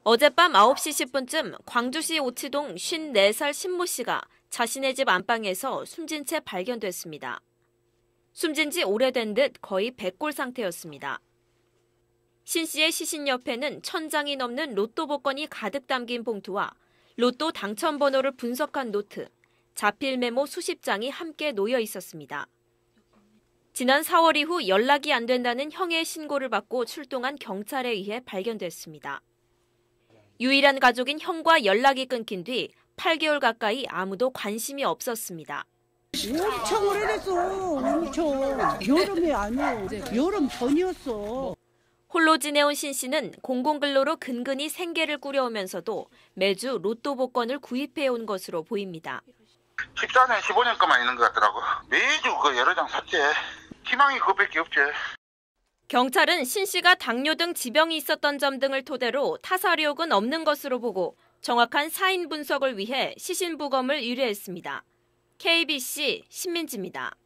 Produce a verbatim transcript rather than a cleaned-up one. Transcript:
어젯밤 아홉 시 십 분쯤 광주시 오치동 쉰네 살 신모 씨가 자신의 집 안방에서 숨진 채 발견됐습니다. 숨진 지 오래된 듯 거의 백골 상태였습니다. 신 씨의 시신 옆에는 천 장이 넘는 로또 복권이 가득 담긴 봉투와 로또 당첨 번호를 분석한 노트, 자필 메모 수십 장이 함께 놓여 있었습니다. 지난 사월 이후 연락이 안 된다는 형의 신고를 받고 출동한 경찰에 의해 발견됐습니다. 유일한 가족인 형과 연락이 끊긴 뒤 팔 개월 가까이 아무도 관심이 없었습니다. 엄청 오래됐어. 엄청. 여름이 아니야. 여름 전이었어. 홀로 지내온 신 씨는 공공근로로 근근히 생계를 꾸려오면서도 매주 로또 복권을 구입해온 것으로 보입니다. 십사 년, 십오 년 거만 있는 것 같더라고. 매주 그 여러 장 샀지. 희망이 그것밖에 없지. 경찰은 신 씨가 당뇨 등 지병이 있었던 점 등을 토대로 타살 의혹은 없는 것으로 보고 정확한 사인 분석을 위해 시신 부검을 의뢰했습니다. 케이비씨 신민지입니다.